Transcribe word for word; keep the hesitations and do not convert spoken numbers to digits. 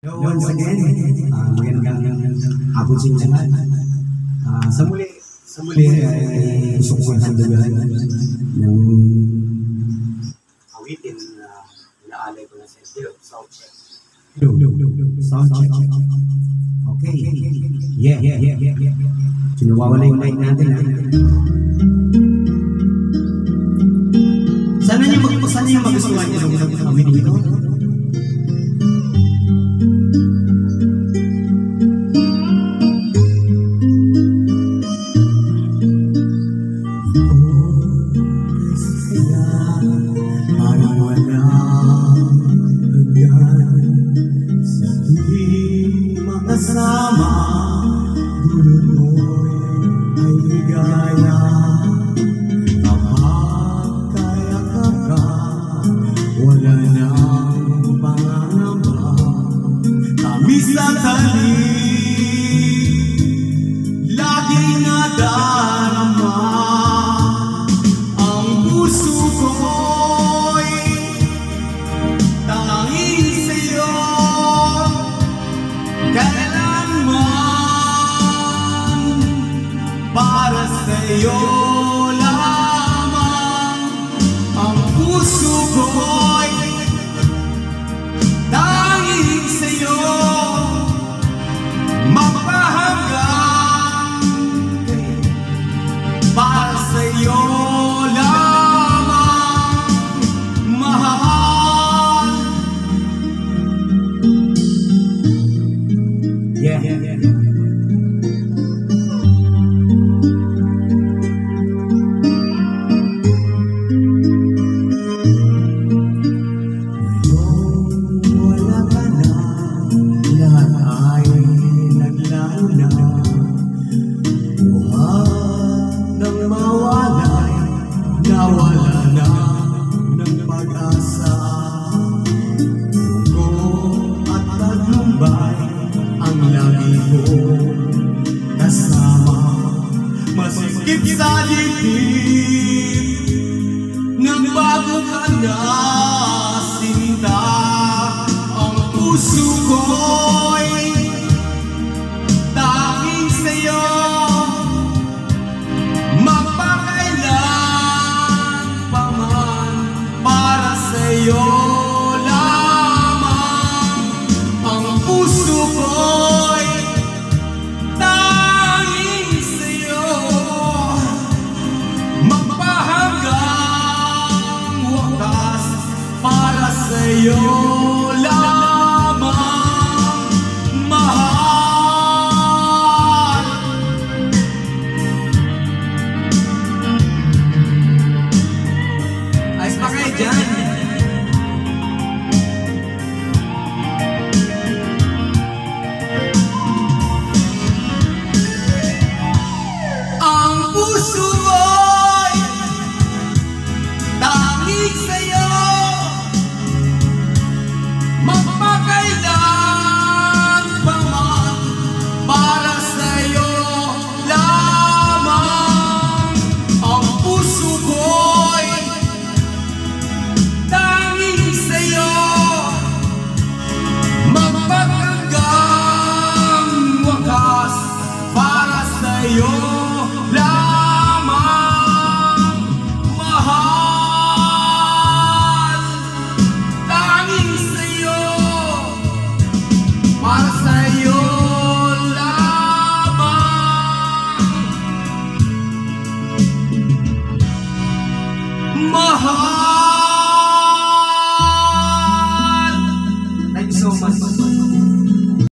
Once again, uh, magandang hapon sa inyo lahat. Uh, sa muli, sa muli ay gusto ko handagahan ng awitin na inaalay ko na sa inyo. Sound check. Sound check. Okay. Yeah, yeah, yeah, yeah, yeah. Sinawawala yung mic natin, ha? Sana niyo mag- sana niyo magustuhan niyo ng awitin ito. Kasama, dulot mo'y ay ligaya. Kapag kayakap ka, wala nang pangangamba. Tamis at talim, laging nadarama. Ang puso ko'y tanging sa'yo. Kailanman para sa'yo lamang ang puso ko'y tanging sa'yo mapahanggang para sa'yo lamang mahal. Yeah, yeah, yeah. Wala ka na, lahat ay naglaro na. Buhat ng mawalay, nawala na ng pag-asa. Lungkot at tagumpay ang lagi ko kasama. Masikip sa dibdib ng bago ka na sinta. Ang puso ko'y tanging sa'yo mapakailan pa man para sa'yo lamang. Ang puso ko'y tanging sa'yo magpahanggang wakas para sa'yo lamang mahal. Ayos pa kayo dyan. Ang puso ko'y tanging sa'yo magpakailan pa man para sa'yo lamang. Ang puso ko'y tanging sa'yo magpakanggang wakas para sa'yo lamang mahal. Tanging sa'yo para sa'yo lamang mahal.